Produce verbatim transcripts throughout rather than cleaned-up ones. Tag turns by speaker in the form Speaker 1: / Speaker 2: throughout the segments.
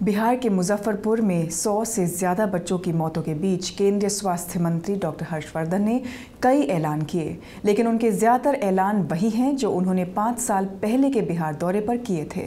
Speaker 1: बिहार के मुजफ्फरपुर में सौ से ज़्यादा बच्चों की मौतों के बीच केंद्रीय स्वास्थ्य मंत्री डॉक्टर हर्षवर्धन ने कई ऐलान किए, लेकिन उनके ज़्यादातर ऐलान वही हैं जो उन्होंने पाँच साल पहले के बिहार दौरे पर किए थे।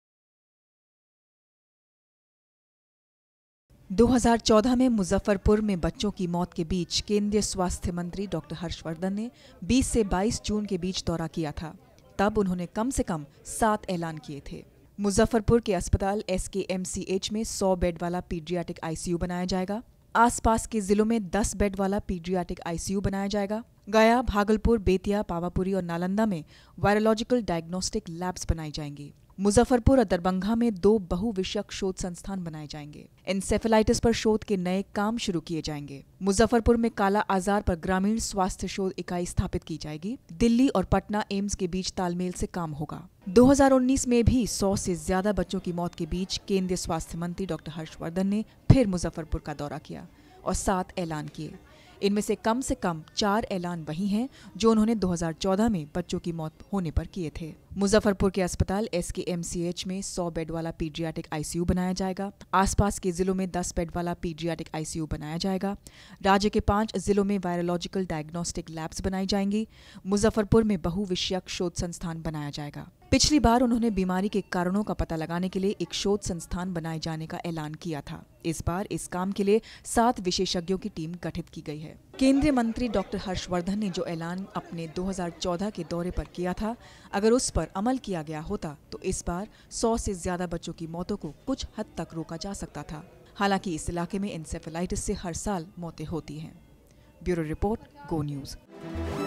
Speaker 1: दो हज़ार चौदह में मुजफ्फरपुर में बच्चों की मौत के बीच केंद्रीय स्वास्थ्य मंत्री डॉक्टर हर्षवर्धन ने बीस से बाईस जून के बीच दौरा किया था। तब उन्होंने कम से कम सात ऐलान किए थे। मुजफ्फरपुर के अस्पताल एस के एम सी एच में सौ बेड वाला पीडियाट्रिक आई सी यू बनाया जाएगा। आसपास के जिलों में दस बेड वाला पीडियाट्रिक आई सी यू बनाया जाएगा। गया, भागलपुर, बेतिया, पावापुरी और नालंदा में वायरोलॉजिकल डायग्नोस्टिक लैब्स बनाई जाएंगी। मुजफ्फरपुर और दरभंगा में दो बहुविषयक शोध संस्थान बनाए जाएंगे। एन्सेफेलाइटिस पर शोध के नए काम शुरू किए जाएंगे। मुजफ्फरपुर में काला आजार पर ग्रामीण स्वास्थ्य शोध इकाई स्थापित की जाएगी। दिल्ली और पटना एम्स के बीच तालमेल से काम होगा। दो हज़ार उन्नीस में भी सौ से ज्यादा बच्चों की मौत के बीच केंद्रीय स्वास्थ्य मंत्री डॉक्टर हर्षवर्धन ने फिर मुजफ्फरपुर का दौरा किया और सात ऐलान किए। इनमें से कम से कम चार ऐलान वही हैं जो उन्होंने दो हज़ार चौदह में बच्चों की मौत होने पर किए थे। मुजफ्फरपुर के अस्पताल एस के एम सी एच में सौ बेड वाला पीडियाट्रिक आई सी यू बनाया जाएगा। आसपास के जिलों में दस बेड वाला पीडियाट्रिक आई सी यू बनाया जाएगा। राज्य के पांच जिलों में वायरोलॉजिकल डायग्नोस्टिक लैब्स बनाई जाएंगी। मुजफ्फरपुर में बहुविषयक शोध संस्थान बनाया जाएगा। पिछली बार उन्होंने बीमारी के कारणों का पता लगाने के लिए एक शोध संस्थान बनाए जाने का ऐलान किया था। इस बार इस काम के लिए सात विशेषज्ञों की टीम गठित की गई है। केंद्रीय मंत्री डॉक्टर हर्षवर्धन ने जो ऐलान अपने दो हज़ार चौदह के दौरे पर किया था, अगर उस पर अमल किया गया होता तो इस बार सौ से ज्यादा बच्चों की मौतों को कुछ हद तक रोका जा सकता था। हालांकि इस इलाके में एन्सेफेलाइटिस से हर साल मौतें होती हैं। Bureau report, Go news.